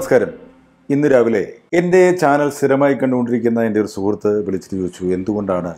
നമസ്കാരം. ഇന്ന് രാവിലെ എൻ്റെ ചാനൽ സ്ഥിരമായി കണ്ടുകൊണ്ടിരിക്കുന്ന എൻ്റെ ഒരു സുഹൃത്ത് വിളിച്ചിട്ട് ചോദിച്ചു, എന്തുകൊണ്ടാണ്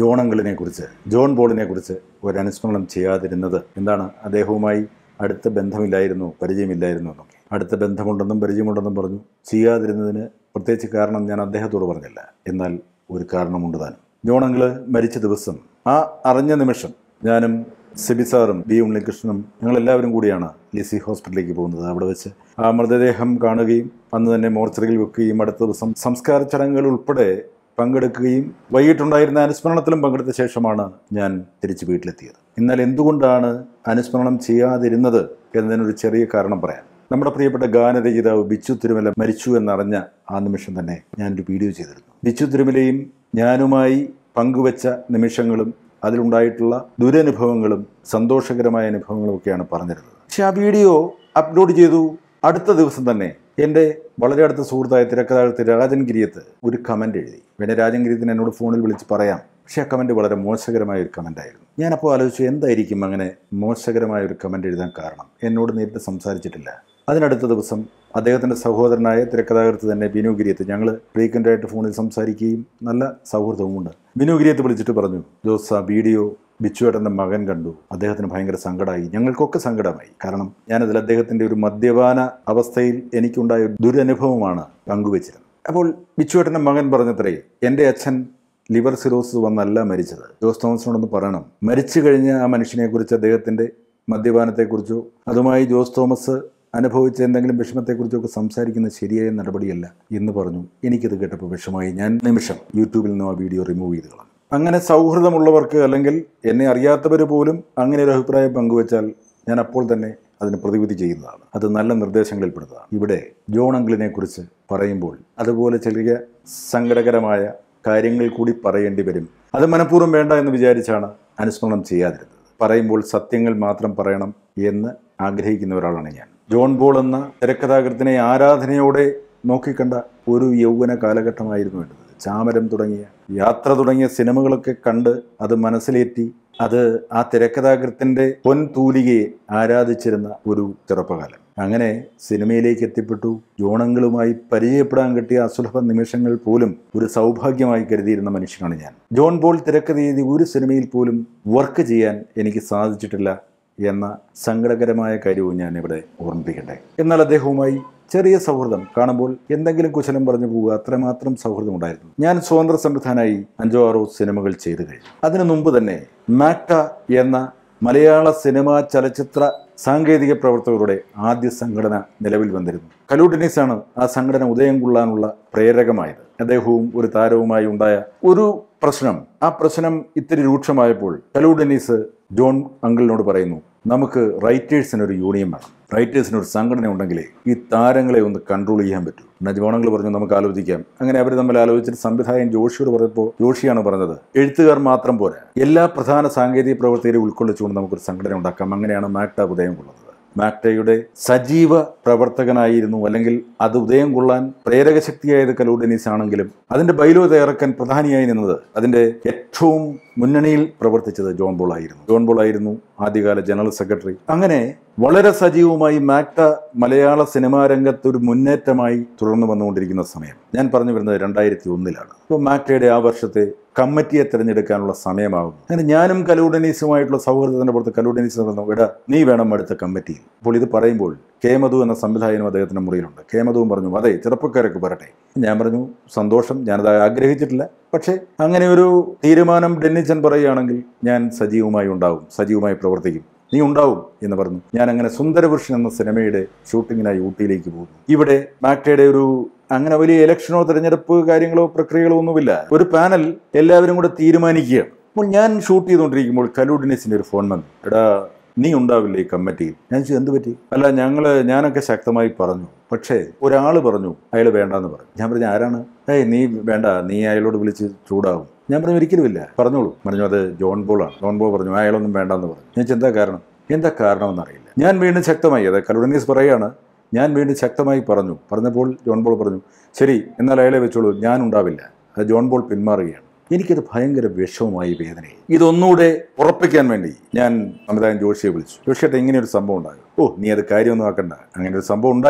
ജോൺ ബോളിനെ കുറിച്ച് ഒരു അനുസ്മരണം ചെയ്യാതിരുന്നത്? എന്താണ്, അദ്ദേഹവുമായി അടുത്ത ബന്ധമില്ലായിരുന്നു, പരിചയമില്ലായിരുന്നു എന്നൊക്കെ. അടുത്ത ബന്ധമുണ്ടെന്നും പരിചയമുണ്ടെന്നും പറഞ്ഞു. ചെയ്യാതിരുന്നതിന് പ്രത്യേകിച്ച് കാരണം ഞാൻ അദ്ദേഹത്തോട് പറഞ്ഞില്ല. എന്നാൽ ഒരു കാരണമുണ്ട് താനും. ജോൺ അങ്കിള് മരിച്ച ദിവസം, ആ അറിഞ്ഞ നിമിഷം ഞാനും സിബി സാറും ബി ഉണ്ണികൃഷ്ണനും ഞങ്ങളെല്ലാവരും കൂടിയാണ് ലിസി ഹോസ്പിറ്റലിലേക്ക് പോകുന്നത്. അവിടെ വെച്ച് ആ മൃതദേഹം കാണുകയും അന്ന് തന്നെ മോർച്ചറിയിൽ വെക്കുകയും അടുത്ത ദിവസം സംസ്കാര ചടങ്ങുകൾ ഉൾപ്പെടെ പങ്കെടുക്കുകയും വൈകിട്ടുണ്ടായിരുന്ന അനുസ്മരണത്തിലും പങ്കെടുത്ത ശേഷമാണ് ഞാൻ തിരിച്ച് വീട്ടിലെത്തിയത്. എന്നാൽ എന്തുകൊണ്ടാണ് അനുസ്മരണം ചെയ്യാതിരുന്നത് എന്നതിനൊരു ചെറിയ കാരണം പറയാം. നമ്മുടെ പ്രിയപ്പെട്ട ഗാനരചയിതാവ് ബിച്ചു തിരുമല മരിച്ചു എന്നറിഞ്ഞ ആ നിമിഷം തന്നെ ഞാനൊരു വീഡിയോ ചെയ്തിരുന്നു. ബിച്ചു തിരുമലയും ഞാനുമായി പങ്കുവച്ച നിമിഷങ്ങളും അതിലുണ്ടായിട്ടുള്ള ദുരനുഭവങ്ങളും സന്തോഷകരമായ അനുഭവങ്ങളും ഒക്കെയാണ് പറഞ്ഞിരുന്നത്. പക്ഷെ ആ വീഡിയോ അപ്ലോഡ് ചെയ്തു അടുത്ത ദിവസം തന്നെ എൻ്റെ വളരെ അടുത്ത സുഹൃത്തായ തിരക്കഥാകൃത്ത് രാജൻ ഗിരിയത്ത് ഒരു കമൻ്റ് എഴുതി. പിന്നെ രാജൻ ഗിരിയത്തിന് എന്നോട് ഫോണിൽ വിളിച്ച് പറയാം. പക്ഷേ ആ കമൻറ്റ് വളരെ മോശകരമായ ഒരു കമൻ്റായിരുന്നു. ഞാനപ്പോൾ ആലോചിച്ചു, എന്തായിരിക്കും അങ്ങനെ മോശകരമായ ഒരു കമൻ്റ് എഴുതാൻ കാരണം? എന്നോട് നേരിട്ട് സംസാരിച്ചിട്ടില്ല. അതിനടുത്ത ദിവസം അദ്ദേഹത്തിൻ്റെ സഹോദരനായ തിരക്കഥാകൃത്ത് തന്നെ ബിനു ഗിരിയത്ത്, ഞങ്ങൾ ഫ്രീക്വൻ്റായിട്ട് ഫോണിൽ സംസാരിക്കുകയും നല്ല സൗഹൃദവുമുണ്ട്. ബിനു ഗിരിയത്ത് വിളിച്ചിട്ട് പറഞ്ഞു, ജോസ്, ആ വീഡിയോ ബിച്ചുവേട്ടൻ്റെ മകൻ കണ്ടു, അദ്ദേഹത്തിന് ഭയങ്കര സങ്കടമായി, ഞങ്ങൾക്കൊക്കെ സങ്കടമായി. കാരണം ഞാനതിൽ അദ്ദേഹത്തിൻ്റെ ഒരു മദ്യപാന അവസ്ഥയിൽ എനിക്കുണ്ടായ ദുരനുഭവമാണ് പങ്കുവച്ചിരുന്നത്. അപ്പോൾ ബിച്ചുവേട്ടൻ്റെ മകൻ പറഞ്ഞത്രേ, എൻ്റെ അച്ഛൻ ലിവർ സിറോസിസ് വന്നല്ല മരിച്ചത്. ജോസ് തോമസിനോടൊന്ന് പറയണം, മരിച്ചു കഴിഞ്ഞ ആ മനുഷ്യനെക്കുറിച്ച്, അദ്ദേഹത്തിൻ്റെ മദ്യപാനത്തെക്കുറിച്ചോ അതുമായി ജോസ് തോമസ് അനുഭവിച്ച എന്തെങ്കിലും വിഷമത്തെക്കുറിച്ചൊക്കെ സംസാരിക്കുന്നത് ശരിയായ നടപടിയല്ല എന്ന് പറഞ്ഞു. എനിക്കത് കേട്ടപ്പോൾ വിഷമമായി. ഞാൻ നിമിഷം യൂട്യൂബിൽ നിന്നും ആ വീഡിയോ റിമൂവ് ചെയ്ത് കളഞ്ഞു. അങ്ങനെ സൗഹൃദമുള്ളവർക്ക് അല്ലെങ്കിൽ എന്നെ അറിയാത്തവർ പോലും അങ്ങനെ ഒരു അഭിപ്രായം പങ്കുവച്ചാൽ ഞാൻ അപ്പോൾ തന്നെ അതിന് പ്രതിവിധി ചെയ്യുന്നതാണ്. അത് നല്ല നിർദ്ദേശങ്ങളിൽപ്പെടുന്നതാണ്. ഇവിടെ ജോൺ അങ്കിളിനെ കുറിച്ച് പറയുമ്പോൾ അതുപോലെ ചെറിയ സങ്കടകരമായ കാര്യങ്ങൾ കൂടി പറയേണ്ടി വരും. അത് മനഃപൂർവ്വം വേണ്ട എന്ന് വിചാരിച്ചാണ് അനുസ്മരണം ചെയ്യാതിരുന്നത്. പറയുമ്പോൾ സത്യങ്ങൾ മാത്രം പറയണം എന്ന് ആഗ്രഹിക്കുന്ന ഒരാളാണ് ഞാൻ. ജോൺ ബോൾ എന്ന തിരക്കഥാകൃത്തിനെ ആരാധനയോടെ നോക്കിക്കണ്ട ഒരു യൗവന കാലഘട്ടമായിരുന്നു വേണ്ടത്. ചാമരം തുടങ്ങിയ യാത്ര തുടങ്ങിയ സിനിമകളൊക്കെ കണ്ട് അത് മനസ്സിലേറ്റി അത് ആ തിരക്കഥാകൃത്തിൻ്റെ പൊൻതൂലികയെ ആരാധിച്ചിരുന്ന ഒരു ചെറുപ്പകാലം. അങ്ങനെ സിനിമയിലേക്ക് എത്തിപ്പെട്ടു. ജോണങ്ങളുമായി പരിചയപ്പെടാൻ കിട്ടിയ അസുലഭ നിമിഷങ്ങൾ പോലും ഒരു സൗഭാഗ്യമായി കരുതിയിരുന്ന മനുഷ്യനാണ് ഞാൻ. ജോൺ ബോൾ തിരക്കഥ എഴുതി ഒരു സിനിമയിൽ പോലും വർക്ക് ചെയ്യാൻ എനിക്ക് സാധിച്ചിട്ടില്ല എന്ന സങ്കടകരമായ കാര്യവും ഞാൻ ഇവിടെ ഓർമ്മിപ്പിക്കട്ടെ. എന്നാൽ അദ്ദേഹവുമായി ചെറിയ സൗഹൃദം കാണുമ്പോൾ എന്തെങ്കിലും കുശലം പറഞ്ഞു പോവുക, അത്രമാത്രം സൗഹൃദം ഉണ്ടായിരുന്നു. ഞാൻ സ്വതന്ത്ര സംവിധാനമായി 5-6 സിനിമകൾ ചെയ്തു കഴിഞ്ഞു. അതിനു മുമ്പ് തന്നെ മാക്ട എന്ന മലയാള സിനിമാ ചലച്ചിത്ര സാങ്കേതിക പ്രവർത്തകരുടെ ആദ്യ സംഘടന നിലവിൽ വന്നിരുന്നു. കലു ഡെന്നീസാണ് ആ സംഘടന ഉദയം കൊള്ളാനുള്ള പ്രേരകമായത്. അദ്ദേഹവും ഒരു താരവുമായി ഉണ്ടായ ഒരു പ്രശ്നം, ആ പ്രശ്നം ഇത്തിരി രൂക്ഷമായപ്പോൾ കലു ഡെന്നീസ് ജോൺ അങ്കിളിനോട് പറയുന്നു, നമുക്ക് റൈറ്റേഴ്സിനൊരു യൂണിയൻ വേണം, റൈറ്റേഴ്സിനൊരു സംഘടന ഉണ്ടെങ്കിലേ ഈ താരങ്ങളെ ഒന്ന് കൺട്രോൾ ചെയ്യാൻ പറ്റൂ. എന്നാൽ ജോൺ അങ്കിൾ പറഞ്ഞു, നമുക്ക് ആലോചിക്കാം. അങ്ങനെ അവർ തമ്മിൽ ആലോചിച്ചിട്ട് സംവിധായകൻ ജോഷിയോട് പറഞ്ഞപ്പോൾ ജോഷിയാണ് പറഞ്ഞത്, എഴുത്തുകാർ മാത്രം പോരാ, എല്ലാ പ്രധാന സാങ്കേതിക പ്രവർത്തകരെ ഉൾക്കൊള്ളിച്ചുകൊണ്ട് നമുക്കൊരു സംഘടന ഉണ്ടാക്കാം. അങ്ങനെയാണ് മാക്ട ഉദയം കൊള്ളുന്നത്. മാക്ടയുടെ സജീവ പ്രവർത്തകനായിരുന്നു, അല്ലെങ്കിൽ അത് ഉദയം കൊള്ളാൻ പ്രേരക ശക്തിയായത് കലു ഡെന്നീസ് ആണെങ്കിലും അതിൻ്റെ ബൈലോ തയ്യാറാക്കാൻ പ്രധാനിയായി നിന്നത്, അതിൻ്റെ ഏറ്റവും മുന്നണിയിൽ പ്രവർത്തിച്ചത് ജോൺ ബോൾ ആയിരുന്നു ആദ്യകാല ജനറൽ സെക്രട്ടറി. അങ്ങനെ വളരെ സജീവമായി മാക്ട മലയാള സിനിമാ രംഗത്ത് ഒരു മുന്നേറ്റമായി തുടർന്നു വന്നുകൊണ്ടിരിക്കുന്ന സമയം. ഞാൻ പറഞ്ഞു വരുന്നത് 2001 അപ്പോൾ മാക്ടയുടെ ആ വർഷത്തെ കമ്മിറ്റിയെ തിരഞ്ഞെടുക്കാനുള്ള സമയമാകും. അങ്ങനെ ഞാനും കലു ഡെന്നീസുമായിട്ടുള്ള സൗഹൃദത്തിൻ്റെ പുറത്ത് കലു ഡെന്നീസ് പറഞ്ഞു, എടാ നീ വേണം അടുത്ത കമ്മിറ്റിയിൽ. അപ്പോൾ ഇത് പറയുമ്പോൾ കെ മധു എന്ന സംവിധായകനും അദ്ദേഹത്തിൻ്റെ മുറിയിലുണ്ട്. കെ മധുവും പറഞ്ഞു, അതെ ചെറുപ്പക്കാരൊക്കെ വരട്ടെ. ഞാൻ പറഞ്ഞു, സന്തോഷം, ഞാനത് ആഗ്രഹിച്ചിട്ടില്ല, പക്ഷേ അങ്ങനെ ഒരു തീരുമാനം ഡെന്നിച്ചൻ പറയുകയാണെങ്കിൽ ഞാൻ സജീവമായി ഉണ്ടാവും, സജീവമായി പ്രവർത്തിക്കും, നീ ഉണ്ടാവും എന്ന് പറഞ്ഞു. ഞാൻ അങ്ങനെ സുന്ദരപുരുഷൻ എന്ന സിനിമയുടെ ഷൂട്ടിങ്ങിനായി ഊട്ടിയിലേക്ക് പോകുന്നു. ഇവിടെ മാക്ടയുടെ ഒരു അങ്ങനെ വലിയ ഇലക്ഷനോ തിരഞ്ഞെടുപ്പ് കാര്യങ്ങളോ പ്രക്രിയകളോ ഒന്നുമില്ല. ഒരു പാനൽ എല്ലാവരും കൂടെ തീരുമാനിക്കുകയാണ്. അപ്പോൾ ഞാൻ ഷൂട്ട് ചെയ്തുകൊണ്ടിരിക്കുമ്പോൾ കലു ഡെന്നീസിൻ്റെ ഒരു ഫോൺ വന്നു, എടാ നീ ഉണ്ടാവില്ലേ ഈ കമ്മിറ്റിയിൽ? ഞാൻ ചോദിച്ചു, എന്ത് പറ്റി? അല്ല ഞാനൊക്കെ ശക്തമായി പറഞ്ഞു, പക്ഷേ ഒരാൾ പറഞ്ഞു അയാൾ വേണ്ടാന്ന് പറഞ്ഞു. ഞാൻ പറഞ്ഞു, ആരാണ്? നീ വേണ്ട, നീ അയാളോട് വിളിച്ച് ചൂടാവും. ഞാൻ പറഞ്ഞു, ഒരിക്കലുമില്ല, പറഞ്ഞോളൂ. പറഞ്ഞു, അത് ജോൺ ബോളാണ്. ജോൺ ബോൾ പറഞ്ഞു, അയാളൊന്നും വേണ്ടാന്ന് പറഞ്ഞു. ഞാൻ ചോദിച്ചു, എന്താ കാരണമെന്നറിയില്ല. ഞാൻ വീണ്ടും ശക്തമായി, അത് കലു ഡെന്നീസ് പറയുകയാണ്, ഞാൻ വീണ്ടും ശക്തമായി പറഞ്ഞപ്പോൾ ജോൺ ബോൾ പറഞ്ഞു, ശരി എന്നാൽ അയാളെ വെച്ചോളൂ, ഞാൻ ഉണ്ടാവില്ല. അത് ജോൺ ബോൾ പിന്മാറുകയാണ്. എനിക്കത് ഭയങ്കര വിഷമമായി, വേദനയായി. ഇതൊന്നുകൂടെ ഉറപ്പിക്കാൻ വേണ്ടി ഞാൻ സംവിധായകൻ ജോഷിയെ വിളിച്ചു. ജോഷിയേട്ട ഇങ്ങനെ ഒരു സംഭവം ഉണ്ടായി. ഓ നീ അത് കാര്യമൊന്നും ആക്കണ്ട, അങ്ങനെ ഒരു സംഭവം ഉണ്ടായി,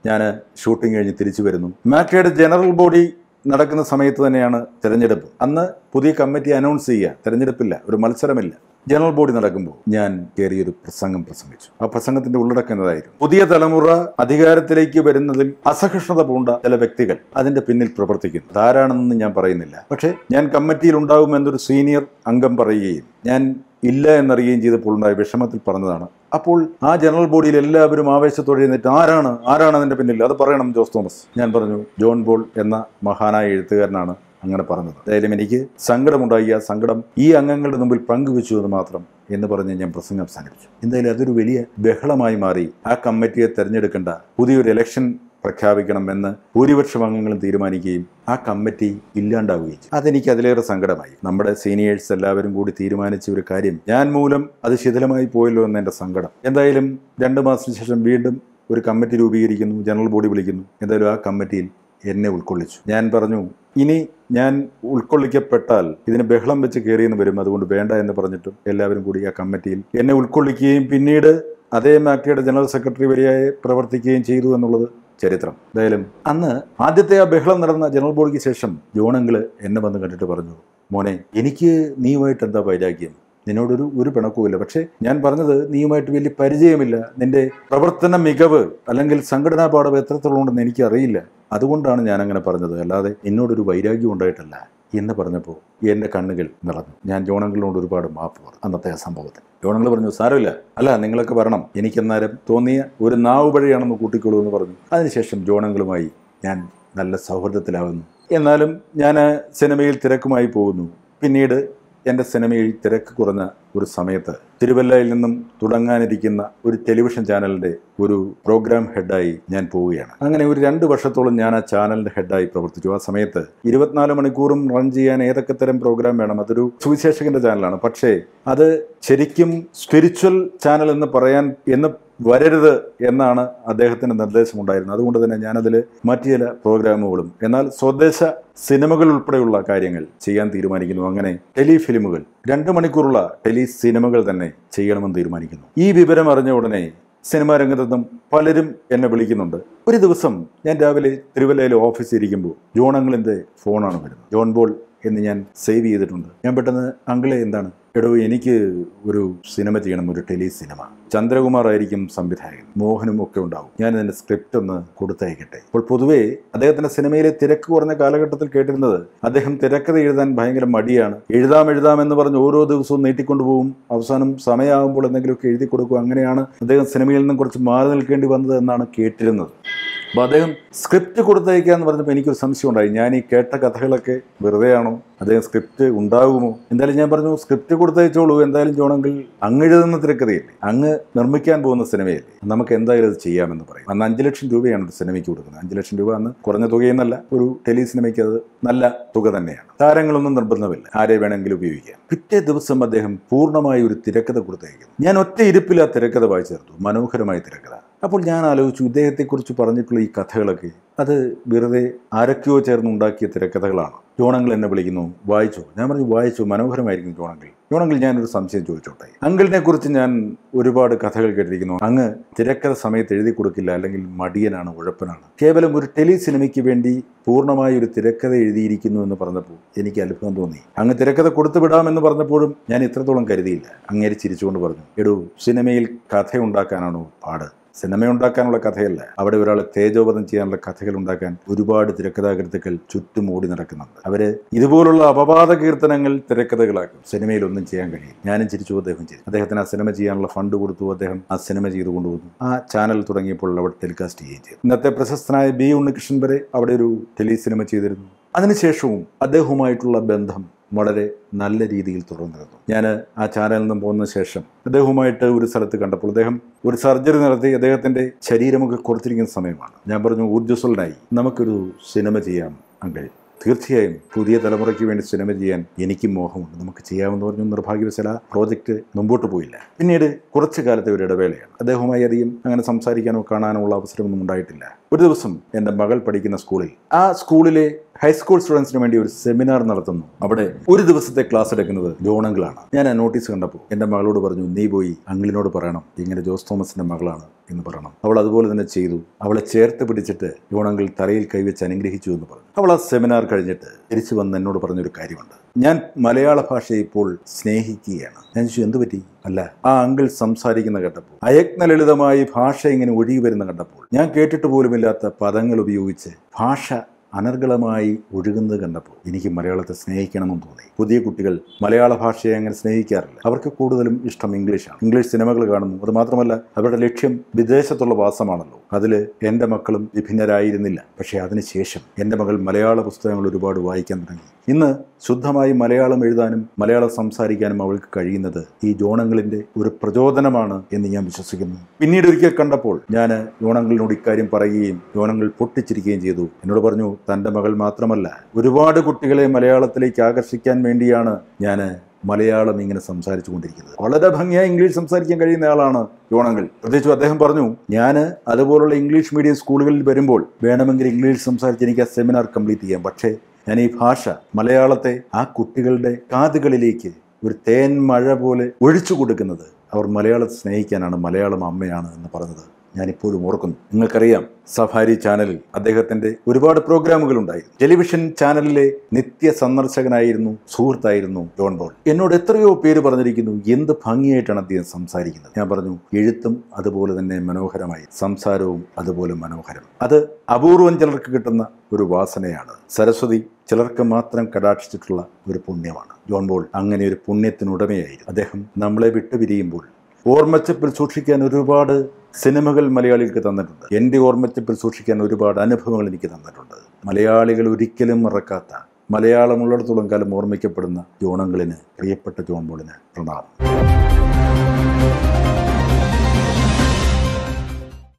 ഞാൻ ഷൂട്ടിംഗ് കഴിഞ്ഞ് തിരിച്ചു വരുന്നു. മാക്ടയുടെ ജനറൽ ബോഡി നടക്കുന്ന സമയത്ത് തന്നെയാണ് തെരഞ്ഞെടുപ്പ്. അന്ന് പുതിയ കമ്മിറ്റി അനൗൺസ് ചെയ്യുക, തെരഞ്ഞെടുപ്പില്ല, ഒരു മത്സരമില്ല. ജനറൽ ബോഡി നടക്കുമ്പോൾ ഞാൻ കയറിയൊരു പ്രസംഗം പ്രസംഗിച്ചു. ആ പ്രസംഗത്തിന്റെ ഉള്ളടക്കം എന്നതായിരുന്നു, പുതിയ തലമുറ അധികാരത്തിലേക്ക് വരുന്നതിൽ അസഹിഷ്ണുത പൂണ്ട ചില വ്യക്തികൾ അതിന്റെ പിന്നിൽ പ്രവർത്തിക്കുന്നു. ആരാണെന്ന് ഞാൻ പറയുന്നില്ല. പക്ഷേ ഞാൻ കമ്മിറ്റിയിൽ ഉണ്ടാകുമെന്നൊരു സീനിയർ അംഗം പറയുകയും ഞാൻ ഇല്ല എന്നറിയുകയും ചെയ്തപ്പോൾ ഉണ്ടായ വിഷമത്തിൽ പറഞ്ഞതാണ്. അപ്പോൾ ആ ജനറൽ ബോഡിയിൽ എല്ലാവരും ആവേശത്തോടെ എഴുന്നേറ്റ് ആരാണ് അതിന്റെ പിന്നിൽ, അത് പറയണം ജോസ് തോമസ്. ഞാൻ പറഞ്ഞു, ജോൺ പോൾ എന്ന മഹാനായ എഴുത്തുകാരനാണ് അങ്ങനെ പറഞ്ഞത്. എന്തായാലും എനിക്ക് സങ്കടമുണ്ടായി. ആ സങ്കടം ഈ അംഗങ്ങളുടെ മുമ്പിൽ പങ്കുവെച്ചു എന്ന് മാത്രം എന്ന് പറഞ്ഞ് ഞാൻ പ്രസംഗം അവസാനിപ്പിച്ചു. എന്തായാലും അതൊരു വലിയ ബഹളമായി മാറി. ആ കമ്മിറ്റിയെ തെരഞ്ഞെടുക്കേണ്ട, പുതിയൊരു ഇലക്ഷൻ പ്രഖ്യാപിക്കണമെന്ന് ഭൂരിപക്ഷം അംഗങ്ങളും തീരുമാനിക്കുകയും ആ കമ്മിറ്റി ഇല്ലാണ്ടാവുകയും ചെയ്തു. അതെനിക്ക് അതിലേറെ സങ്കടമായി. നമ്മുടെ സീനിയേഴ്സ് എല്ലാവരും കൂടി തീരുമാനിച്ച ഒരു കാര്യം ഞാൻ മൂലം അത് ശിഥിലമായി പോയല്ലോ എന്ന് എൻ്റെ സങ്കടം. എന്തായാലും 2 മാസത്തിന് ശേഷം വീണ്ടും ഒരു കമ്മിറ്റി രൂപീകരിക്കുന്നു, ജനറൽ ബോഡി വിളിക്കുന്നു. എന്തായാലും ആ കമ്മിറ്റിയിൽ എന്നെ ഉൾക്കൊള്ളിച്ചു. ഞാൻ പറഞ്ഞു, ഇനി ഞാൻ ഉൾക്കൊള്ളിക്കപ്പെട്ടാൽ ഇതിന് ബഹളം വെച്ച് കയറിയെന്ന് വരും, അതുകൊണ്ട് വേണ്ട എന്ന് പറഞ്ഞിട്ടും എല്ലാവരും കൂടി ആ കമ്മിറ്റിയിൽ എന്നെ ഉൾക്കൊള്ളിക്കുകയും പിന്നീട് അതേ മാക്ടയുടെ ജനറൽ സെക്രട്ടറി വരെയായി പ്രവർത്തിക്കുകയും ചെയ്തു എന്നുള്ളത് ചരിത്രം. എന്തായാലും അന്ന് ആദ്യത്തെ ആ ബഹളം നടന്ന ജനറൽ ബോഡിക്ക് ശേഷം ജോണങ്കിൾ എന്നെ വന്ന് കണ്ടിട്ട് പറഞ്ഞു, മോനെ, എനിക്ക് നീയുമായിട്ട് എന്താ വൈരാഗ്യം? നിന്നോടൊരു പിണക്കുമില്ല. പക്ഷേ ഞാൻ പറഞ്ഞത്, നീയുമായിട്ട് വലിയ പരിചയമില്ല, നിന്റെ പ്രവർത്തന മികവ് അല്ലെങ്കിൽ സംഘടനാ പാഠം എത്രത്തോളം ഉണ്ടെന്ന് എനിക്കറിയില്ല, അതുകൊണ്ടാണ് ഞാൻ അങ്ങനെ പറഞ്ഞത്, അല്ലാതെ എന്നോടൊരു വൈരാഗ്യം ഉണ്ടായിട്ടല്ല എന്ന് പറഞ്ഞപ്പോൾ എൻ്റെ കണ്ണുകൾ നിറഞ്ഞു. ഞാൻ ജോണങ്കിളിനോട് ഒരുപാട് മാപ്പ് പറഞ്ഞു അന്നത്തെ ആ സംഭവത്തിൽ. ജോണങ്കിൾ പറഞ്ഞു, സാരമില്ല, അല്ല നിങ്ങളൊക്കെ വരണം, എനിക്കെന്നാലും തോന്നിയ ഒരു നാവ് വഴിയാണെന്ന് കൂട്ടിക്കോളൂ എന്ന് പറഞ്ഞു. അതിനുശേഷം ജോണങ്കിളുമായി ഞാൻ നല്ല സൗഹൃദത്തിലാവുന്നു. എന്നാലും ഞാൻ സിനിമയിൽ തിരക്കുമായി പോകുന്നു. പിന്നീട് എൻ്റെ സിനിമയിൽ തിരക്ക് കുറഞ്ഞ ഒരു സമയത്ത് തിരുവല്ലയിൽ നിന്നും തുടങ്ങാനിരിക്കുന്ന ഒരു ടെലിവിഷൻ ചാനലിൻ്റെ ഒരു പ്രോഗ്രാം ഹെഡായി ഞാൻ പോവുകയാണ്. അങ്ങനെ ഒരു 2 വർഷത്തോളം ഞാൻ ആ ചാനലിൻ്റെ ഹെഡായി പ്രവർത്തിച്ചു. ആ സമയത്ത് 24 മണിക്കൂറും റൺ ചെയ്യാൻ ഏതൊക്കെ തരം പ്രോഗ്രാം വേണം. അതൊരു സുവിശേഷകന്റെ ചാനലാണ്. പക്ഷേ അത് ശരിക്കും സ്പിരിച്വൽ ചാനൽ എന്ന് വരരുത് എന്നാണ് അദ്ദേഹത്തിൻ്റെ നിർദ്ദേശമുണ്ടായിരുന്നത്. അതുകൊണ്ട് തന്നെ ഞാനതിൽ മറ്റു ചില പ്രോഗ്രാമുകളും എന്നാൽ സ്വദേശ സിനിമകൾ ഉൾപ്പെടെയുള്ള കാര്യങ്ങൾ ചെയ്യാൻ തീരുമാനിക്കുന്നു. അങ്ങനെ ടെലിഫിലിമുകൾ 2 മണിക്കൂറുള്ള ടെലി സിനിമകൾ തന്നെ ചെയ്യണമെന്ന് തീരുമാനിക്കുന്നു. ഈ വിവരം അറിഞ്ഞ ഉടനെ സിനിമാ രംഗത്തുനിന്നും പലരും എന്നെ വിളിക്കുന്നുണ്ട്. ഒരു ദിവസം ഞാൻ രാവിലെ തിരുവല്ലയിലെ ഓഫീസിൽ ഇരിക്കുമ്പോൾ ജോണങ്കിളിൻ്റെ ഫോണാണ് വരുന്നത്. ജോൺ പോൾ എന്ന് ഞാൻ സേവ് ചെയ്തിട്ടുണ്ട്. ഞാൻ പെട്ടെന്ന്, അങ്കിളെ എന്താണ്? എടോ, എനിക്ക് ഒരു സിനിമ ചെയ്യണം, ഒരു ടെലി സിനിമ. ചന്ദ്രകുമാർ ആയിരിക്കും സംവിധായകൻ, മോഹനും ഒക്കെ ഉണ്ടാവും. ഞാൻ അതിൻ്റെ സ്ക്രിപ്റ്റ് ഒന്ന് കൊടുത്തയക്കട്ടെ. അപ്പോൾ പൊതുവേ അദ്ദേഹത്തിൻ്റെ സിനിമയിലെ തിരക്ക് കുറഞ്ഞ കാലഘട്ടത്തിൽ കേട്ടിരുന്നത്, അദ്ദേഹം തിരക്കഥ എഴുതാൻ ഭയങ്കര മടിയാണ്. എഴുതാമെന്ന് പറഞ്ഞ് ഓരോ ദിവസവും നീട്ടിക്കൊണ്ടുപോകും. അവസാനം സമയമാകുമ്പോൾ എന്തെങ്കിലുമൊക്കെ എഴുതി കൊടുക്കും. അങ്ങനെയാണ് അദ്ദേഹം സിനിമയിൽ നിന്നും കുറച്ച് മാറി നിൽക്കേണ്ടി വന്നത് എന്നാണ് കേട്ടിരുന്നത്. അപ്പോൾ അദ്ദേഹം സ്ക്രിപ്റ്റ് കൊടുത്തയക്കുക എന്ന് പറഞ്ഞപ്പോൾ എനിക്കൊരു സംശയം ഉണ്ടായി. ഞാൻ ഈ കേട്ട കഥകളൊക്കെ വെറുതെ ആണോ? അദ്ദേഹം സ്ക്രിപ്റ്റ് ഉണ്ടാകുമോ? എന്തായാലും ഞാൻ പറഞ്ഞു, സ്ക്രിപ്റ്റ് കൊടുത്തയച്ചോളൂ. എന്തായാലും ജോണങ്കിൾ അങ്ങ് എഴുതുന്ന തിരക്കഥയല്ലേ, അങ്ങ് നിർമ്മിക്കാൻ പോകുന്ന സിനിമയല്ലേ, നമുക്ക് എന്തായാലും അത് ചെയ്യാമെന്ന് പറയും. അന്ന് 5 ലക്ഷം രൂപയാണ് ഒരു സിനിമയ്ക്ക് കൊടുക്കുന്നത്. 5 ലക്ഷം രൂപ അന്ന് കുറഞ്ഞ തുകയെന്നല്ല, ഒരു ടെലി സിനിമയ്ക്ക് അത് നല്ല തുക തന്നെയാണ്. താരങ്ങളൊന്നും നിർബന്ധമില്ല, ആരെ വേണമെങ്കിലും ഉപയോഗിക്കാം. പിറ്റേ ദിവസം അദ്ദേഹം പൂർണ്ണമായി ഒരു തിരക്കഥ കൊടുത്തയക്കുന്നു. ഞാൻ ഒറ്റ ഇരിപ്പിൽ ആ തിരക്കഥ വായിച്ചു ചേർത്തു. മനോഹരമായ തിരക്കഥ. അപ്പോൾ ഞാൻ ആലോചിച്ചു, ഇദ്ദേഹത്തെക്കുറിച്ച് പറഞ്ഞിട്ടുള്ള ഈ കഥകളൊക്കെ അത് വെറുതെ ആരൊക്കെയോ ചേർന്ന് ഉണ്ടാക്കിയ തിരക്കഥകളാണ്. ജോണങ്കിൾ എന്നെ വിളിക്കുന്നു, വായിച്ചു. ഞാൻ പറഞ്ഞു, വായിച്ചു, മനോഹരമായിരിക്കും ജോണങ്കിൾ, ഞാനൊരു സംശയം ചോദിച്ചോട്ടെ. അങ്കിളിനെ കുറിച്ച് ഞാൻ ഒരുപാട് കഥകൾ കേട്ടിരിക്കുന്നു. അങ്ങ് തിരക്കഥ സമയത്ത് എഴുതി കൊടുക്കില്ല, അല്ലെങ്കിൽ മടിയനാണ്, ഉഴപ്പനാണ്. കേവലം ഒരു ടെലി സിനിമയ്ക്ക് വേണ്ടി പൂർണ്ണമായ ഒരു തിരക്കഥ എഴുതിയിരിക്കുന്നു എന്ന് പറഞ്ഞപ്പോൾ എനിക്ക് അത്ഭുതം തോന്നി. അങ്ങ് തിരക്കഥ കൊടുത്തു വിടാമെന്ന് പറഞ്ഞപ്പോഴും ഞാൻ ഇത്രത്തോളം കരുതിയില്ല. അങ്ങേര് ചിരിച്ചുകൊണ്ട് പറഞ്ഞു, എടോ, സിനിമയിൽ കഥ ഉണ്ടാക്കാനാണോ പാട്? സിനിമയുണ്ടാക്കാനുള്ള കഥയല്ല, അവിടെ ഒരാളെ തേജോവധം ചെയ്യാനുള്ള കഥകൾ ഉണ്ടാക്കാൻ ഒരുപാട് തിരക്കഥാകൃത്തുക്കൾ ചുറ്റും ഓടി നടക്കുന്നുണ്ട്. അവര് ഇതുപോലുള്ള അപവാദ കീർത്തനങ്ങൾ തിരക്കഥകളാക്കും. സിനിമയിൽ ഒന്നും ചെയ്യാൻ കഴിയും. ഞാനും ചിരിച്ചു, അദ്ദേഹം ചിരിച്ചു. അദ്ദേഹത്തിന് ആ സിനിമ ചെയ്യാനുള്ള ഫണ്ട് കൊടുത്തു. അദ്ദേഹം ആ സിനിമ ചെയ്തു കൊണ്ടുവന്നു. ആ ചാനൽ തുടങ്ങിയപ്പോൾ അവിടെ ടെലികാസ്റ്റ് ചെയ്യുകയും ചെയ്തു. ഇന്നത്തെ പ്രശസ്തനായ ബി ഉണ്ണികൃഷ്ണൻ വരെ അവിടെ ഒരു ടെലി സിനിമ ചെയ്തിരുന്നു. അതിനുശേഷവും അദ്ദേഹവുമായിട്ടുള്ള ബന്ധം വളരെ നല്ല രീതിയിൽ തുടർന്നിരുന്നു. ഞാൻ ആ ചാനലിൽ നിന്നും പോകുന്ന ശേഷം അദ്ദേഹവുമായിട്ട് ഒരു സ്ഥലത്ത് കണ്ടപ്പോൾ അദ്ദേഹം ഒരു സർജറി നടത്തി അദ്ദേഹത്തിൻ്റെ ശരീരമൊക്കെ കുറച്ചിരിക്കുന്ന സമയമാണ്. ഞാൻ പറഞ്ഞു, ഊർജ്ജസ്വലനായി, നമുക്കൊരു സിനിമ ചെയ്യാം അങ്കിൾ. തീർച്ചയായും പുതിയ തലമുറയ്ക്ക് വേണ്ടി സിനിമ ചെയ്യാൻ എനിക്കും മോഹമുണ്ട്, നമുക്ക് ചെയ്യാമെന്ന് പറഞ്ഞു. നിർഭാഗ്യവശാൽ ആ പ്രോജക്റ്റ് മുമ്പോട്ട് പോയില്ല. പിന്നീട് കുറച്ചു കാലത്തെ ഒരു ഇടവേളയാണ്. അദ്ദേഹവുമായി അധികം അങ്ങനെ സംസാരിക്കാനോ കാണാനോ ഉള്ള അവസരമൊന്നും ഉണ്ടായിട്ടില്ല. ഒരു ദിവസം എൻ്റെ മകൾ പഠിക്കുന്ന സ്കൂളിൽ, ആ സ്കൂളിലെ ഹൈസ്കൂൾ സ്റ്റുഡൻസിന് വേണ്ടി ഒരു സെമിനാർ നടത്തുന്നു. അവിടെ ഒരു ദിവസത്തെ ക്ലാസ് എടുക്കുന്നത് ജോണങ്കിളാണ്. ഞാൻ ആ നോട്ടീസ് കണ്ടപ്പോൾ എൻ്റെ മകളോട് പറഞ്ഞു, നീ പോയി അങ്കിളിനോട് പറയണം, ഇങ്ങനെ ജോസ് തോമസിൻ്റെ മകളാണ് എന്ന് പറയണം. അവൾ അതുപോലെ തന്നെ ചെയ്തു. അവളെ ചേർത്ത് പിടിച്ചിട്ട് ജോണങ്കിൾ തലയിൽ കൈവച്ച് അനുഗ്രഹിച്ചു എന്ന് പറഞ്ഞു. അവൾ ആ സെമിനാർ കഴിഞ്ഞിട്ട് തിരിച്ചു വന്ന് എന്നോട് പറഞ്ഞൊരു കാര്യമുണ്ട്. ഞാൻ മലയാള ഭാഷയെ ഇപ്പോൾ സ്നേഹിക്കുകയാണ്. ഞാൻ ചോദിച്ചു, എന്ത് പറ്റി? അല്ല, ആ അങ്കിൾ സംസാരിക്കുന്ന കേട്ടപ്പോൾ, അയജ്ഞ ലളിതമായി ഭാഷ ഇങ്ങനെ ഒഴുകി വരുന്ന കണ്ടപ്പോൾ, ഞാൻ കേട്ടിട്ട് പോലുമില്ലാത്ത പദങ്ങൾ ഉപയോഗിച്ച് ഭാഷ അനർഗളമായി ഒഴുകുന്നത് കണ്ടപ്പോൾ എനിക്ക് മലയാളത്തെ സ്നേഹിക്കണമെന്ന് തോന്നി. പുതിയ കുട്ടികൾ മലയാള ഭാഷയെ അങ്ങനെ സ്നേഹിക്കാറില്ല. അവർക്ക് കൂടുതലും ഇഷ്ടം ഇംഗ്ലീഷാണ്. ഇംഗ്ലീഷ് സിനിമകൾ കാണുന്നു. അത് മാത്രമല്ല, അവരുടെ ലക്ഷ്യം വിദേശത്തുള്ള വാസമാണല്ലോ. അതിൽ എൻ്റെ മക്കളും വിഭിന്നരായിരുന്നില്ല. പക്ഷേ അതിനുശേഷം എൻ്റെ മകൾ മലയാള പുസ്തകങ്ങൾ ഒരുപാട് വായിക്കാൻ തുടങ്ങി. ഇന്ന് ശുദ്ധമായി മലയാളം എഴുതാനും മലയാളം സംസാരിക്കാനും അവൾക്ക് കഴിയുന്നത് ഈ ജോണങ്കിളിൻ്റെ ഒരു പ്രചോദനമാണ് എന്ന് ഞാൻ വിശ്വസിക്കുന്നു. പിന്നീട് ഒരിക്കൽ കണ്ടപ്പോൾ ഞാൻ ജോണങ്കിളിനോട് ഇക്കാര്യം പറയുകയും ജോണങ്കിൾ പൊട്ടിച്ചിരിക്കുകയും ചെയ്തു. എന്നോട് പറഞ്ഞു, തൻ്റെ മകൾ മാത്രമല്ല, ഒരുപാട് കുട്ടികളെ മലയാളത്തിലേക്ക് ആകർഷിക്കാൻ വേണ്ടിയാണ് ഞാൻ മലയാളം ഇങ്ങനെ സംസാരിച്ചു കൊണ്ടിരിക്കുന്നത്. വളരെ ഭംഗിയായി ഇംഗ്ലീഷ് സംസാരിക്കാൻ കഴിയുന്ന ആളാണ് ജോണങ്കിൾ. പ്രത്യേകിച്ചും അദ്ദേഹം പറഞ്ഞു, ഞാൻ അതുപോലുള്ള ഇംഗ്ലീഷ് മീഡിയം സ്കൂളുകളിൽ വരുമ്പോൾ വേണമെങ്കിൽ ഇംഗ്ലീഷ് സംസാരിച്ച് എനിക്ക് ആ സെമിനാർ കംപ്ലീറ്റ് ചെയ്യാം. പക്ഷേ ഞാൻ ഈ ഭാഷ, മലയാളത്തെ ആ കുട്ടികളുടെ കാതുകളിലേക്ക് ഒരു തേൻ മഴ പോലെ ഒഴിച്ചു കൊടുക്കുന്നത് അവർ മലയാളത്തെ സ്നേഹിക്കാനാണ്, മലയാളം അമ്മയാണ് എന്ന് പറഞ്ഞത് ഞാനിപ്പോഴും ഓർക്കുന്നു. നിങ്ങൾക്കറിയാം, സഫാരി ചാനലിൽ അദ്ദേഹത്തിൻ്റെ ഒരുപാട് പ്രോഗ്രാമുകൾ ഉണ്ടായിരുന്നു. ടെലിവിഷൻ ചാനലിലെ നിത്യ സന്ദർശകനായിരുന്നു, സുഹൃത്തായിരുന്നു ജോൺ ബോൾ. എന്നോട് എത്രയോ പേര് പറഞ്ഞിരിക്കുന്നു, എന്ത് ഭംഗിയായിട്ടാണ് അദ്ദേഹം സംസാരിക്കുന്നത്. ഞാൻ പറഞ്ഞു, എഴുത്തും അതുപോലെ തന്നെ മനോഹരമായി, സംസാരവും അതുപോലെ മനോഹരം. അത് അപൂർവം ചിലർക്ക് കിട്ടുന്ന ഒരു വാസനയാണ്. സരസ്വതി ചിലർക്ക് മാത്രം കടാക്ഷിച്ചിട്ടുള്ള ഒരു പുണ്യമാണ്. ജോൺ ബോൾ അങ്ങനെ ഒരു പുണ്യത്തിനുടമയായിരുന്നു. അദ്ദേഹം നമ്മളെ വിട്ടുപിരിയുമ്പോൾ ഓർമ്മച്ചപ്പിൽ സൂക്ഷിക്കാൻ ഒരുപാട് സിനിമകൾ മലയാളികൾക്ക് തന്നിട്ടുണ്ട്. എൻ്റെ ഓർമ്മച്ചപ്പിൽ സൂക്ഷിക്കാൻ ഒരുപാട് അനുഭവങ്ങൾ എനിക്ക് തന്നിട്ടുണ്ട്. മലയാളികൾ ഒരിക്കലും മറക്കാത്ത, മലയാളമുള്ളിടത്തോളം കാലം ഓർമ്മിക്കപ്പെടുന്ന ജോണങ്കിളിന്, പ്രിയപ്പെട്ട ജോൺ ബോളിന് പ്രണാമം.